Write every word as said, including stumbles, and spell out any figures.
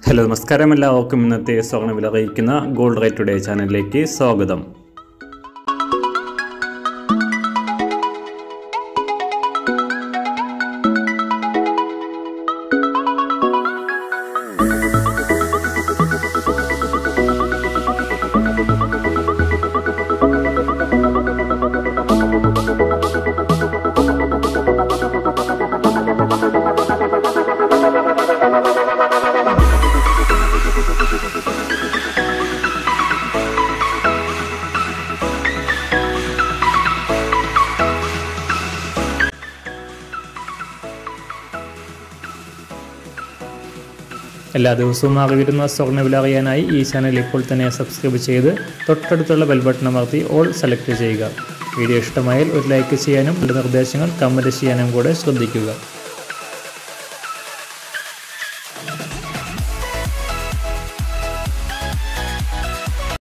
Hello നമസ്കാരം, എല്ലാവർക്കും ഇന്നത്തെ സ്വർണ്ണവില അറിയിക്കുന്ന ഗോൾഡ് റേറ്റ് ടുഡേ ചാനലിലേക്ക് സ്വാഗതം. എല്ലാ ദിവസവും മാറി വരുന്ന സ്വർണ്ണവില അറിയാനായി ഈ ചാനൽ ഇപ്പോൾ തന്നെ സബ്സ്ക്രൈബ് ചെയ്ത് തൊട്ടടുത്തുള്ള ബെൽ ബട്ടൺ അമർത്തി ഓൾ സെലക്ട് ചെയ്യുക. വീഡിയോ ഇഷ്ടമായാൽ ഒരു ലൈക്ക് ചെയ്യാനും നല്ല നിർദ്ദേശങ്ങൾ കമൻറ്റ് ചെയ്യാനും കൂടെ ശ്രദ്ധിക്കുക.